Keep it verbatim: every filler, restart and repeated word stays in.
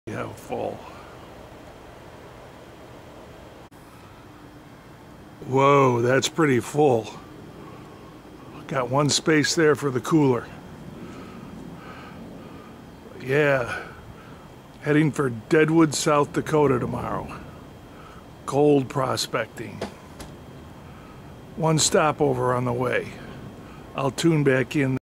How full. Whoa, that's pretty full. Got one space there for the cooler. Yeah, heading for Deadwood, South Dakota tomorrow. Gold prospecting. One stopover on the way. I'll tune back in.